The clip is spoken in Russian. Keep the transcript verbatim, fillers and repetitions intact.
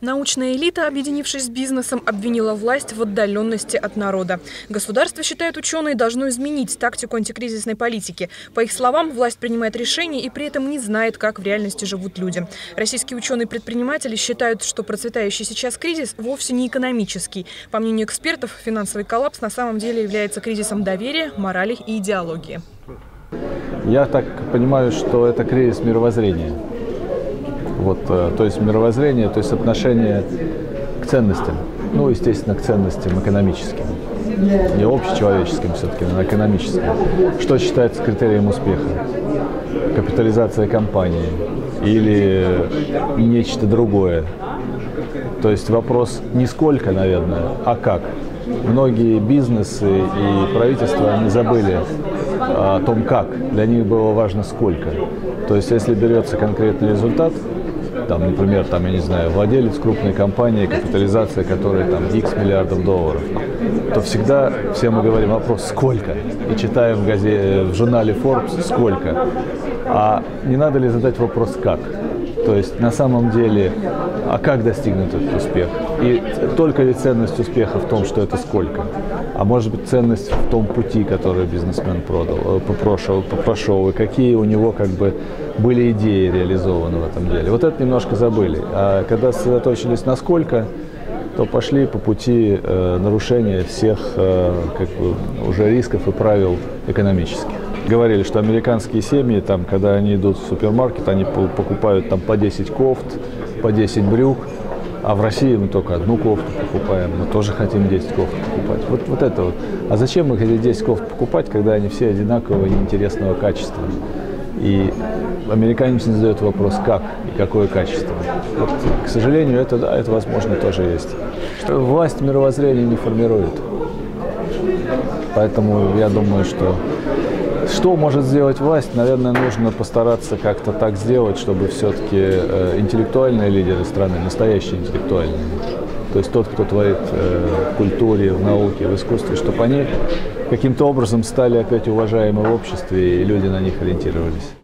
Научная элита, объединившись с бизнесом, обвинила власть в отдаленности от народа. Государство, считают ученые, должно изменить тактику антикризисной политики. По их словам, власть принимает решения и при этом не знает, как в реальности живут люди. Российские ученые-предприниматели считают, что процветающий сейчас кризис вовсе не экономический. По мнению экспертов, финансовый коллапс на самом деле является кризисом доверия, морали и идеологии. Я так понимаю, что это кризис мировоззрения. Вот, то есть мировоззрение, то есть отношение к ценностям, ну, естественно, к ценностям экономическим. Не общечеловеческим все-таки, но экономическим. Что считается критерием успеха? Капитализация компании или нечто другое? То есть вопрос не сколько, наверное, а как. Многие бизнесы и правительства, они забыли о том, как. Для них было важно сколько. То есть если берется конкретный результат, там, например, там, я не знаю, владелец крупной компании, капитализация которой там икс миллиардов долларов, то всегда все мы говорим вопрос «сколько?» и читаем в, газете, в журнале Forbes «сколько?». А не надо ли задать вопрос «как?». То есть на самом деле, а как достигнут этот успех? И только ли ценность успеха в том, что это сколько? А может быть ценность в том пути, который бизнесмен продал, прошел, прошел, и какие у него как бы были идеи реализованы в этом деле. Вот это немножко забыли. А когда сосредоточились на сколько, то пошли по пути э, нарушения всех э, как бы, уже рисков и правил экономических. Говорили, что американские семьи, там, когда они идут в супермаркет, они покупают там, по десять кофт, по десять брюк, а в России мы только одну кофту покупаем, мы тоже хотим десять кофт покупать. Вот, вот это вот. А зачем мы хотим десять кофт покупать, когда они все одинакового, неинтересного качества? И американец не задает вопрос, как и какое качество. Вот, к сожалению, это, да, это возможно тоже есть. Что власть мировоззрения не формирует. Поэтому я думаю, что что может сделать власть? Наверное, нужно постараться как-то так сделать, чтобы все-таки э, интеллектуальные лидеры страны, настоящие интеллектуальные, то есть тот, кто творит э, в культуре, в науке, в искусстве, чтобы они каким-то образом стали опять уважаемы в обществе, и люди на них ориентировались.